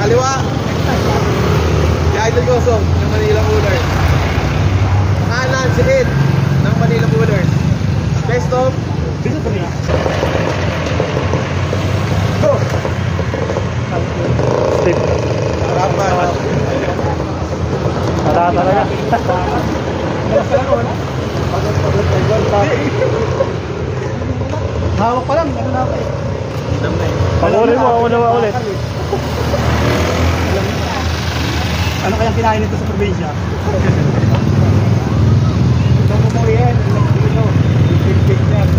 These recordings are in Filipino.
Kaliwa. Si Idol Gosong ng Manila Coolers. Kanan si Ed ng Manila Coolers. Best of. Go! Step. Harapan. Wala talaga. Hawak pa lang, ano na ako eh. Pag-uli mo, ako naman ulit. Ano kayang kinain nito sa probinsya? Ito mo yan, ito. Big yan.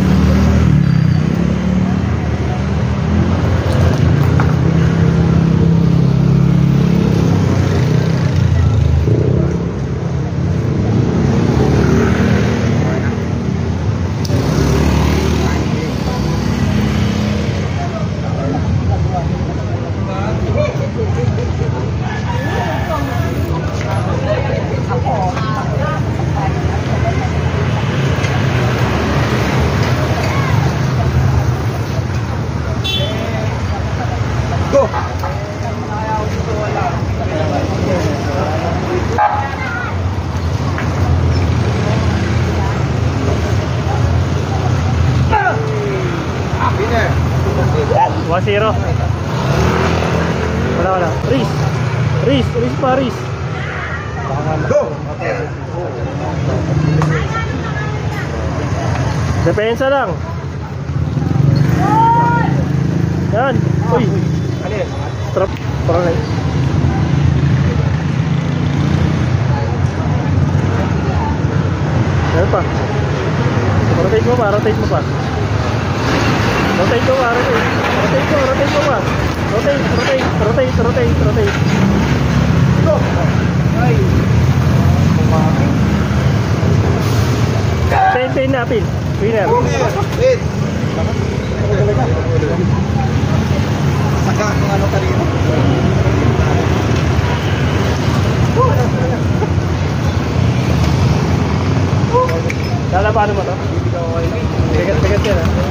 Go! Winner. 1-0. Wala. Riz pa. Go! Depensa lang. Yan. Uy. Alin? Strap. Parang na. Yan pa. Rotate mo pa. Rotate mo pa. Rotate. Go! Ay. Ten na pin. Winner. Winner. Ed. Saka kung ano kanina. Lalabanan mo to? Bigat yan ha.